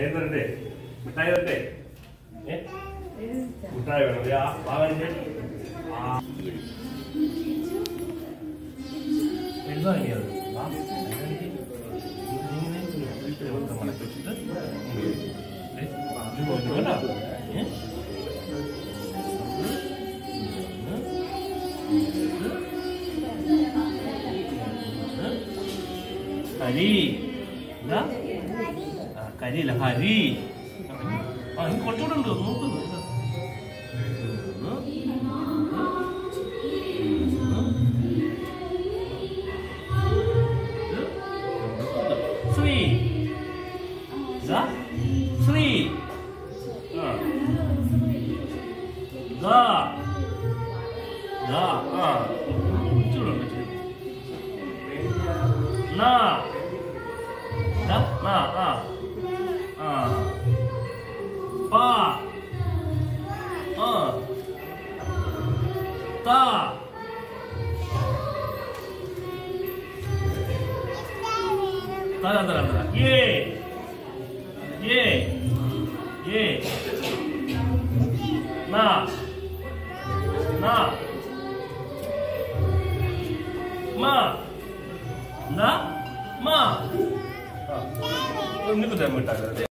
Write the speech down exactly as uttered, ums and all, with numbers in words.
ഏതരട്ടെ മിഠായി തരട്ടെ മിഠായി വേണം വാങ്ങാൻ എഴുതാങ്ങിയത് മണക്കി വെച്ചിട്ട് ഹരി എന്താ കരിയില്ല ഹരി ആ ഇനി കുറച്ചുകൂടെ ഉണ്ട് നോക്കുന്നു Shri Shri Na, na, na, ah, ah, pa, ah, ta, tara, tara, tara, ye, ye, ye, na, na, ma. Na, ma. Ah, ini betul betul.